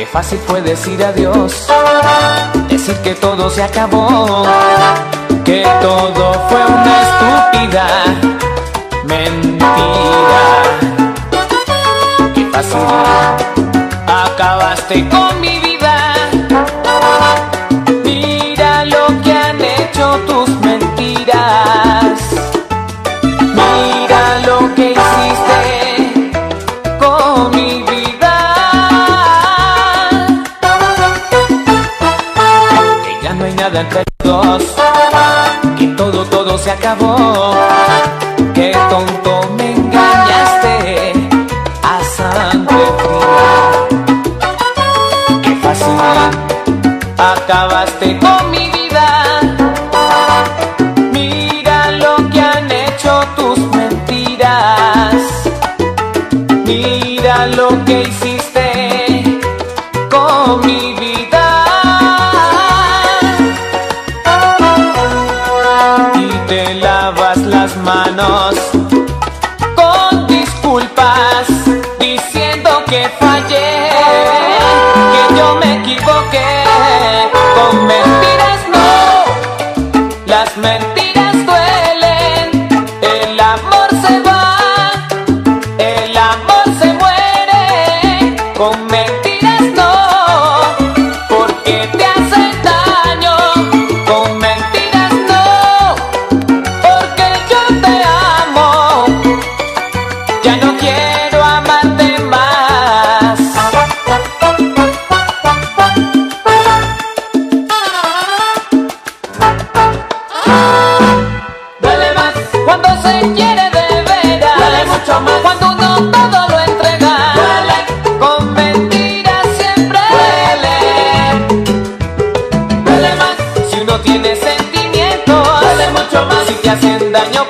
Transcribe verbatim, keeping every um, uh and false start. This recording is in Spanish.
fácil fue decir adiós, decir que todo se acabó, que todo fue una estúpida mentira. Qué fácil acabaste con mi vida. Mira lo que han hecho tus mentiras. Mira lo que hiciste con mi vida. Que ya no hay nada entre los dos, que todo, todo se acabó. Qué tonto me engañaste a sangre fría. Qué fácil acabaste con mi vida. Mira lo que han hecho tus mentiras. Mira lo que hiciste con mi vida. Y te lavas las manos con disculpas, diciendo que fallé, que yo me equivoqué. Con mentiras no, las mentiras duelen. El amor se va, el amor se muere. Con mentiras no, porque te hacen daño. Con mentiras no, porque yo te amo. Ya no quiero amarte más. Duele más cuando se quiere de veras. Duele mucho más cuando uno todo lo entrega. Duele, con mentiras siempre duele. Duele más si uno tiene sentimientos. Duele mucho más si te hacen daño.